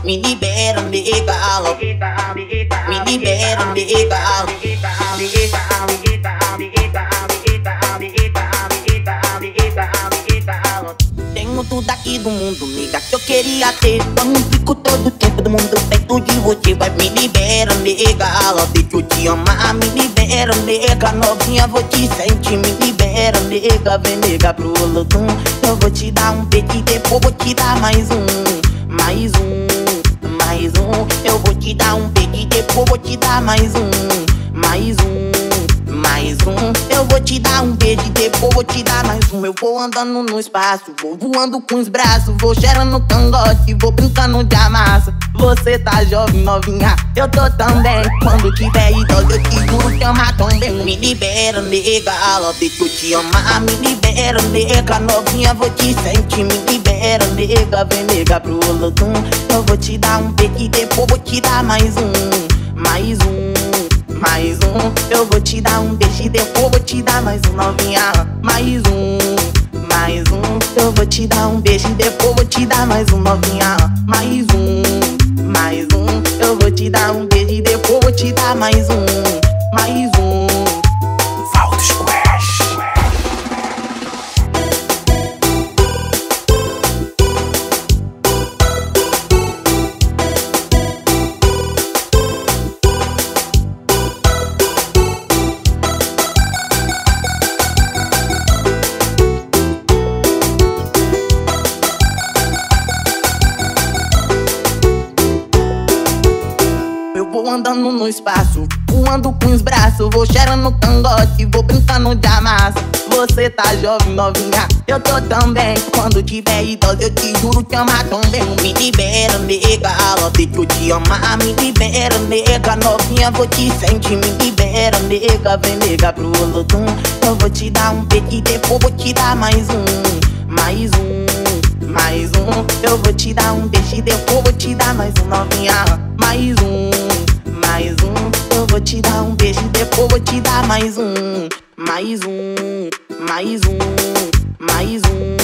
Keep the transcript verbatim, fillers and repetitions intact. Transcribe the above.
Me libera, legal. Me libera, legal. Tenho tudo aqui do mundo, nega, que eu queria ter. Quando fico todo tempo do mundo perto de você, vai me libera, legal. Deixa eu te amar, me libera, nega. Novinha, vou te sentir, me libera, nega. Vem, nega, pro Olodum. Eu vou te dar um beijo e depois vou te dar mais um. Mais um, mais um. Eu vou te dar um beijo e depois vou te dar mais um. Mais um, mais um. Eu vou te dar um beijo e depois vou te dar mais um. Eu vou andando no espaço, vou voando com os braços, vou cheirando no cangote, vou brincando de amassa. Você tá jovem, novinha, eu tô também. Quando tiver idoso, eu te juro que amar também. Me libera, legal, deixa eu te amar. Me libera, nega, novinha, vou te sentir. Me libera, nega, vem, nega, pro Olodum. Eu vou te dar um beijo e depois vou te dar mais um. Mais um, mais um. Eu vou te dar um beijo e depois vou te dar mais um, novinha. Mais um, mais um. Eu vou te dar um beijo e depois vou te dar mais um, novinha. Mais um, mais um. Eu vou te dar um beijo e depois vou te dar mais um. Mais um. Valdo Squash. Vou andando no espaço, voando com os braços, vou cheirando no cangote, vou brincando de amassa. Você tá jovem, novinha, eu tô também. Quando tiver idoso, eu te juro que amar também. Me libera, legal, deixa eu te amar. Me libera, nega, novinha, vou te sentir. Me libera, nega, vem, nega, pro Olodum. Eu vou te dar um beijo e depois vou te dar mais um. Mais um, mais um. Eu vou te dar um beijo e depois vou te dar mais um, novinha. Mais um, mais um. Eu vou te dar um beijo e depois vou te dar mais um. Mais um, mais um, mais um.